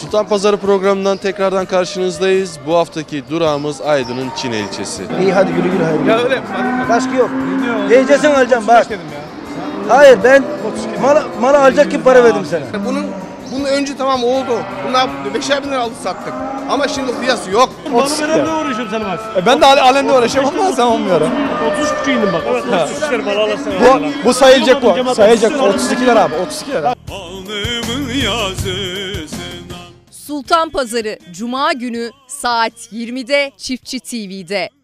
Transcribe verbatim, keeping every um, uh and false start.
Sultan Pazarı programından tekrardan karşınızdayız. Bu haftaki durağımız Aydın'ın Çin ilçesi. İyi hadi güle güle hayırlı. Ya öyle. Kaskı yok. Diyeceksin alacağım bak. Dedim ya. Hayır ben mal, mal alacak gibi para verdim sana. Bunun bunun önce tamam oldu. Bunlar beşer bin lira aldık sattık. Ama şimdi fiyatı yok. Bana ben de uğraşıyorum sana bak. E ben de alemde uğraşıyorum ama sen olmuyorum. otuz buçuk indim bak. Evet, otuz üç lira bana alasın. Bu, bu sayılacak bu. Sayılacak otuz iki lira abi. otuz iki lira. Sultan Pazarı Cuma günü saat yirmide Çiftçi T V'de.